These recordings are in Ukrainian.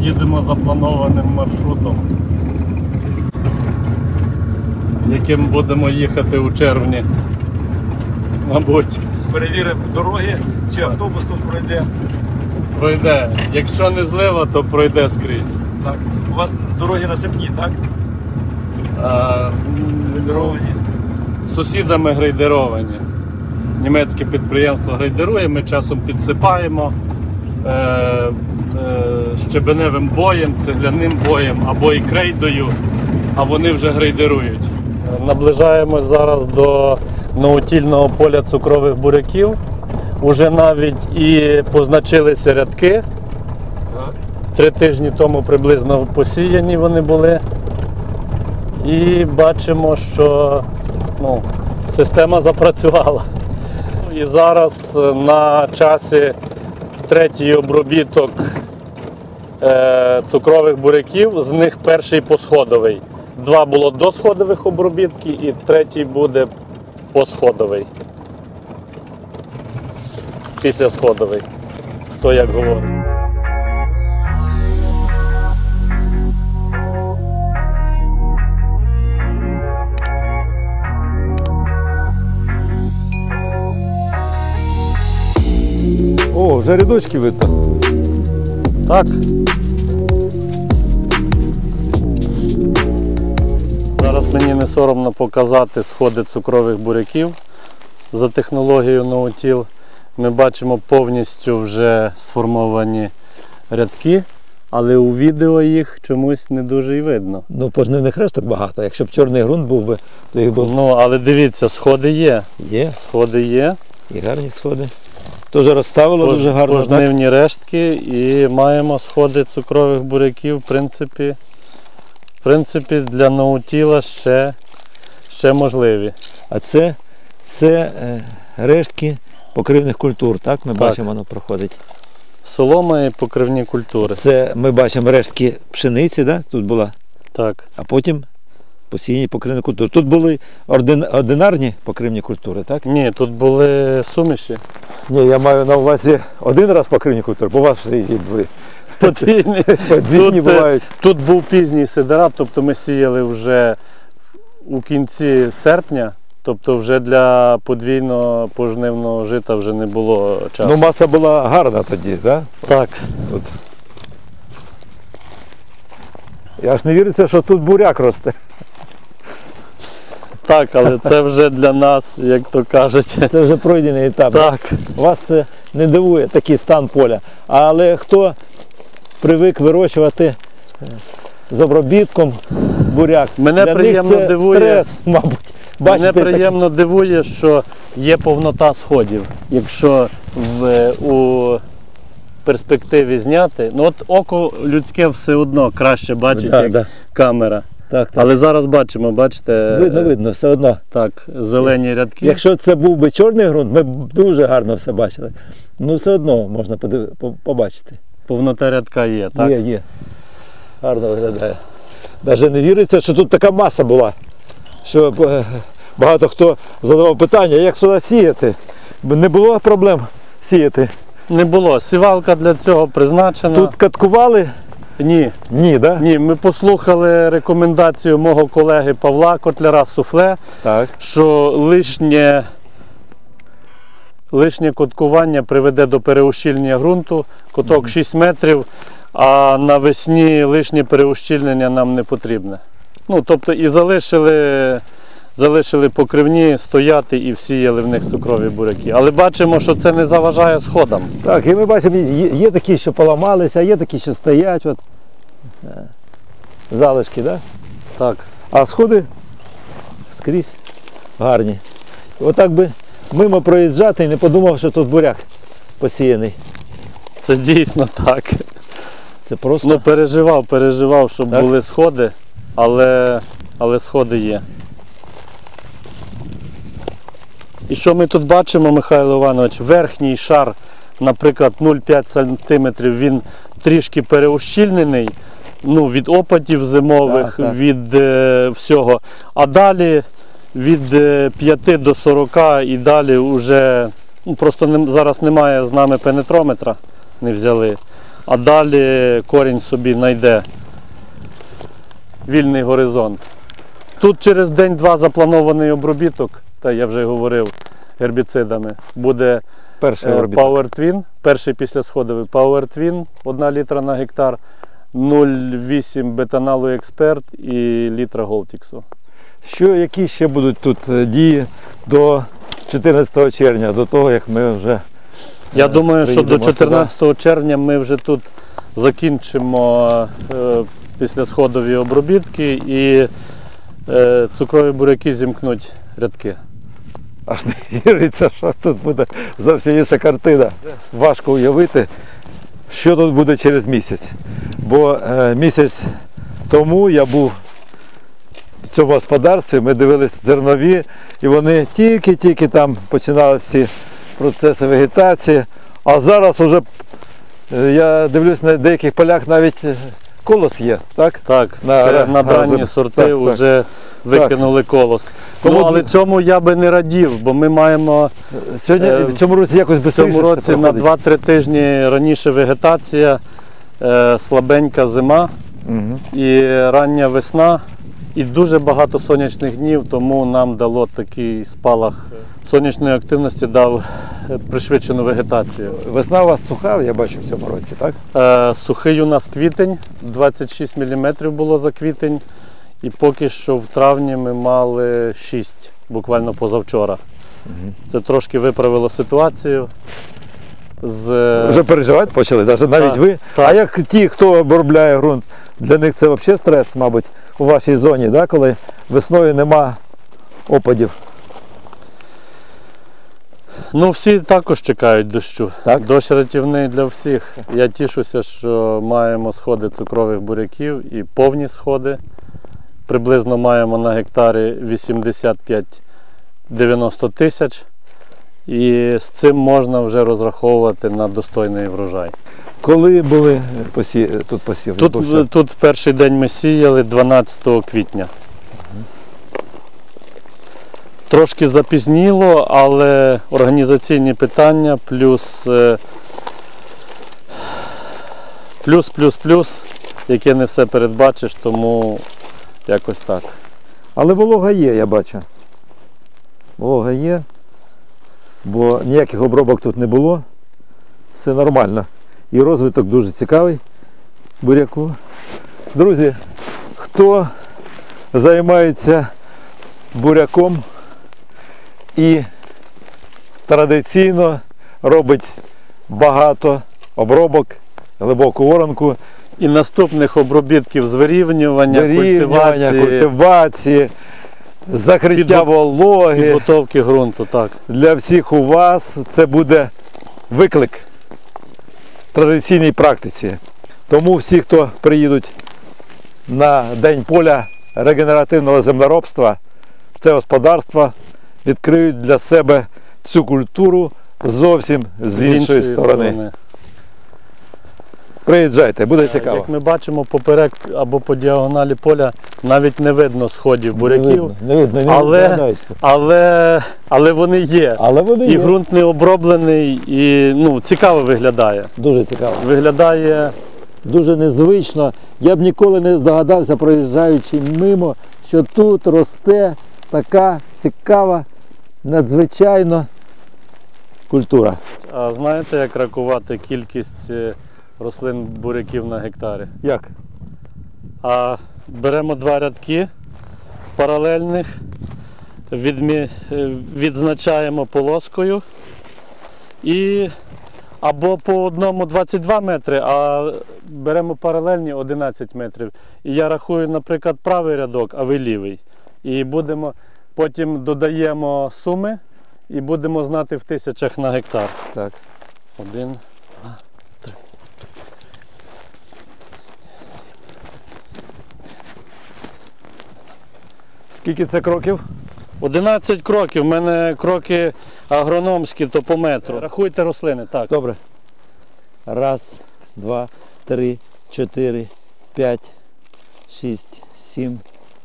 їдемо запланованим маршрутом, яким будемо їхати у червні, мабуть. Перевіримо дороги, чи автобус тут пройде. Пройде. Якщо не злива, то пройде скрізь. Так. У вас дороги насипні, так? Грейдеровані. Сусідами грейдеровані. Німецьке підприємство грейдерує, ми часом підсипаємо щебеневим боєм, цегляним боєм або і крейдою, а вони вже грейдерують. Наближаємось зараз до наутільного поля цукрових буряків. Уже навіть і позначилися рядки. 3 тижні тому приблизно посіяні вони були. І бачимо, що система запрацювала. І зараз на часі 3-й обробіток цукрових буряків, з них перший посходовий. 2 було досходових обробітки і 3-й буде посходовий. Післясходовий, хто як говорить. О, вже рядочки видно. Так. Зараз мені не соромно показати сходи цукрових буряків за технологією ноутіл. Ми бачимо повністю вже сформовані рядки, але у відео їх чомусь не дуже і видно. Ну, пожнивних решток багато. Якщо б чорний ґрунт був би, то їх було. Ну, але дивіться, сходи є. Є. Сходи є. І гарні сходи. Теж розставило дуже гарно. Пожнивні рештки і маємо сходи цукрових буряків, в принципі для ноутіла ще можливі. А це все рештки покривних культур, так? Ми бачимо, воно проходить. Солома і покривні культури. Це ми бачимо рештки пшениці, да? Тут була. Так. А потім посіяні покривні культури. Тут були одинарні покривні культури, так? Ні, тут були суміші. Ні, я маю на увазі один раз покривні культури, бо у вас ще є дві. Подвійні бувають. Тут був пізній сидират, тобто ми сіяли вже у кінці серпня, тобто вже для подвійного пожнивного жита вже не було часу. Ну, маса була гарна тоді, так? Так. Тут. Я ж не віриться, що тут буряк росте. Так, але це вже для нас, як то кажуть. Це вже пройдений етап. Так. Вас це не дивує, такий стан поля. Але хто привик вирощувати з обробітком буряк, мене для приємно них це дивує, стрес, мабуть. Мене приємно дивує, що є повнота сходів. Якщо у перспективі зняти, ну от око людське все одно краще бачить, як камера. Так. Але зараз бачимо, бачите? Видно, все одно. Так, зелені рядки. Якщо це був би чорний ґрунт, ми б дуже гарно все бачили. Ну все одно можна побачити. Повнота рядка є, так? Є. Гарно виглядає. Навіть не віриться, що тут така маса була. Що багато хто задавав питання, як сюди сіяти. Не було проблем сіяти. Не було. Сівалка для цього призначена. Тут каткували? Ні. Да? Ні, ми послухали рекомендацію мого колеги Павла Котляра з Суфле, що лишнє коткування приведе до переущільнення ґрунту, коток 6 метрів, а навесні лишнє переущільнення нам не потрібне. Ну, тобто і залишили покривні стояти і всіяли в них цукрові буряки. Але бачимо, що це не заважає сходам. Так, і ми бачимо, є такі, що поламалися, є такі, що стоять. От. Залишки, так? Так. А сходи скрізь гарні. Отак би мимо проїжджати і не подумав, що тут буряк посіяний. Це дійсно так. Це просто... Ну, переживав, щоб були сходи, але сходи є. І що ми тут бачимо, Михайло Іванович? Верхній шар, наприклад, 0,5 см, він трішки переущільнений, ну, від опадів зимових, від всього. А далі від 5 до 40 і далі вже, ну, просто зараз немає з нами пенетрометра, не взяли. а далі корінь собі знайде вільний горизонт. Тут через день-два запланований обробіток, та я вже говорив, гербіцидами. Буде Перший обробіток. Power Twin, перший післясходовий Power Twin, 1 літра на гектар, 0,8 бетаналу Експерт і літра Голтіксу. Які ще будуть тут дії до 14 червня, до того, як ми вже Я думаю, що до приїдемо 14 червня ми вже тут закінчимо післясходові обробітки і цукрові буряки зімкнуть рядки. аж не віриться, що тут буде зовсім інша картина. Важко уявити, що тут буде через місяць. Бо місяць тому я був в цьому господарстві, ми дивилися зернові, і вони тільки-тільки там починалися ці процеси вегетації. А зараз вже, я дивлюсь, на деяких полях навіть колос є, так? Так, На це надранні так, сорти так. вже викинули колос. Тому Але цьому я би не радів, бо ми маємо Сьогодні, в цьому році якось в швидше цьому році на 2-3 тижні раніше вегетація, слабенька зима Угу. і рання весна. І дуже багато сонячних днів, тому нам дало такий спалах сонячної активності, дав пришвидшену вегетацію. Весна у вас суха, я бачу, в цьому році, так? Сухий у нас квітень, 26 мм було за квітень. І поки що в травні ми мали 6, буквально позавчора. Це трошки виправило ситуацію. Вже переживати почали, навіть Так, ви. так. А як ті, хто обробляє ґрунт, для них це взагалі стрес, мабуть, у вашій зоні, да? Коли весною нема опадів. Ну, всі також чекають дощу. Так? Дощ рятівний для всіх. Я тішуся, що маємо сходи цукрових буряків і повні сходи. Приблизно маємо на гектарі 85-90 тисяч. І з цим можна вже розраховувати на достойний врожай. Коли були тут посів? Тут в перший день ми сіяли 12 квітня. Трошки запізніло, але організаційні питання плюс, яке не все передбачиш, тому якось так. Але волога є, я бачу. Волога є, бо ніяких обробок тут не було. Все нормально. І розвиток дуже цікавий буряку. Друзі, хто займається буряком і традиційно робить багато обробок, глибоку воронку, І наступних обробітків з вирівнювання, культивації, закриття вологи. підготовки ґрунту. Так. Для всіх у вас це буде виклик традиційній практиці. Тому всі, хто приїдуть на День поля регенеративного землеробства, в це господарство, відкриють для себе цю культуру зовсім з іншої сторони. Приїжджайте, буде цікаво. Як ми бачимо, поперек або по діагоналі поля навіть не видно сходів буряків, Не видно, але вони є. Але вони І є. ґрунт не оброблений, і цікаво виглядає. Дуже цікаво. Виглядає Дуже незвично. Я б ніколи не здогадався, проїжджаючи мимо, що тут росте така цікава, надзвичайно культура. А знаєте, як рахувати кількість рослин буряків на гектарі? Як? А беремо 2 рядки паралельних, відзначаємо полоскою і або по одному 22 метри, а беремо паралельні 11 метрів. І я рахую, наприклад, правий рядок, а ви лівий. І потім додаємо суми і будемо знати в тисячах на гектар. Так. 1, 2, 3. Скільки це кроків? 11 кроків. У мене кроки агрономські, то по метру. Рахуйте рослини, так. Добре. 1, 2, 3, 4, 5, 6, 7,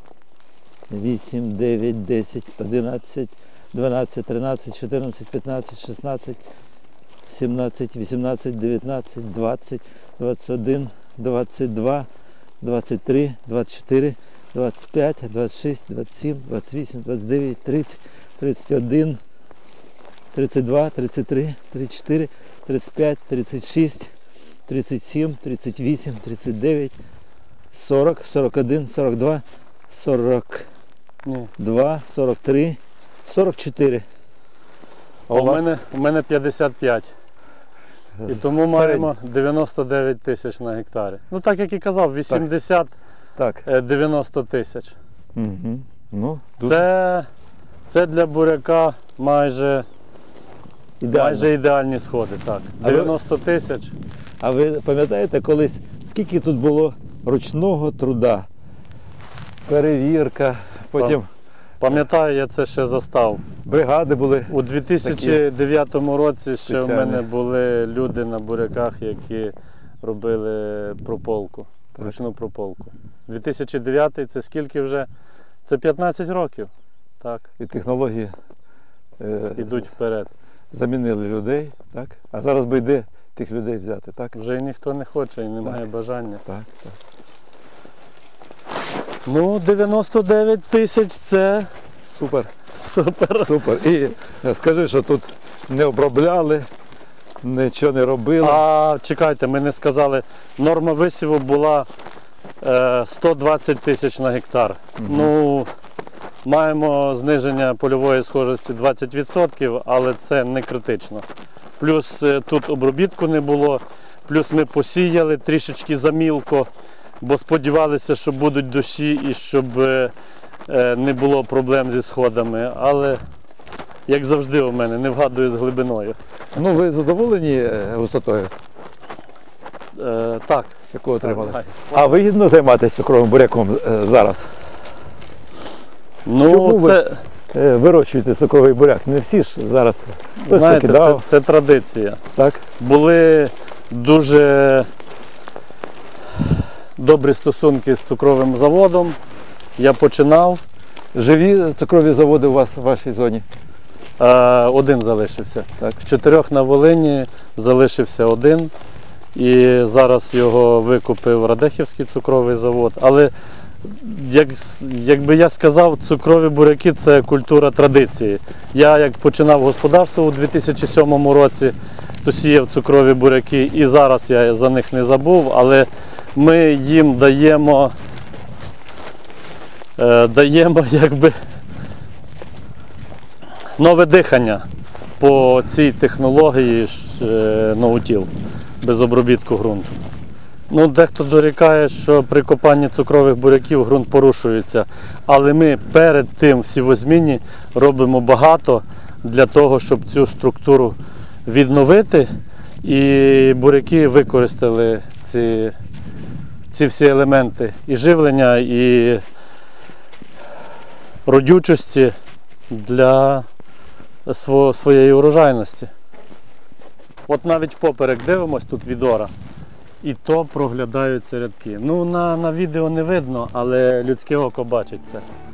8, 9, 10, 11, 12, 13, 14, 15, 16, 17, 18, 19, 20, 21, 22, 23, 24, 25, 26, 27, 28, 29, 30, 31, 32, 33, 34, 35, 36, 37, 38, 39, 40, 41, 42, 42, Ні. 43, 44. А У мене 55. І тому маємо 99 тисяч на гектарі. Ну так як і казав, 80-90 Так. тисяч. Угу. Ну, дуже Це для буряка майже ідеальні сходи. Так. А ви- 90 тисяч. А ви пам'ятаєте колись, скільки тут було ручного труда? Перевірка, потім Пам'ятаю, я це ще застав. бригади були. У 2009 році ще в Спеціальні. мене були люди на буряках, які робили прополку, ручну прополку. 2009 це скільки вже? Це 15 років. Так, І технології ідуть вперед. замінили людей, так? А зараз би йде тих людей взяти, так? Вже і ніхто не хоче і немає бажання. Так, так. Ну, 99 тисяч це Супер, супер. супер. І скажи, що тут не обробляли, нічого не робили. А чекайте, ми не сказали, норма висіву була 120 тисяч на гектар. Ну, маємо зниження польової схожості 20%, але це не критично. Плюс тут обробітку не було, плюс ми посіяли трішечки замілко, бо сподівалися, що будуть дощі і щоб не було проблем зі сходами. Але, як завжди у мене, не вгадую з глибиною. Ну, ви задоволені густотою, Так. яку отримали? Так. А вигідно займатися цукровим буряком зараз? Ну, Чому ви це, вирощуєте цукровий буряк? Не всі ж зараз. Хтось знаєте, покидав, це традиція. так? Були дуже добрі стосунки з цукровим заводом. Я починав, Живі цукрові заводи у вас в вашій зоні? один залишився. Так. З 4 на Волині залишився один. І зараз його викупив Радехівський цукровий завод. Але, якби я сказав, цукрові буряки – це культура традиції. Я як починав господарство у 2007 році, то сіяв цукрові буряки, і зараз я за них не забув, але ми їм даємо якби нове дихання по цій технології ноутіл, без обробітку ґрунту. Ну, дехто дорікає, що при копанні цукрових буряків ґрунт порушується, але ми перед тим в сівозміні робимо багато для того, щоб цю структуру відновити і буряки використали ці всі елементи і живлення, і родючості для своєї урожайності. От навіть поперек дивимось, тут відора, і то проглядаються рядки. Ну, на відео не видно, але людське око бачить це.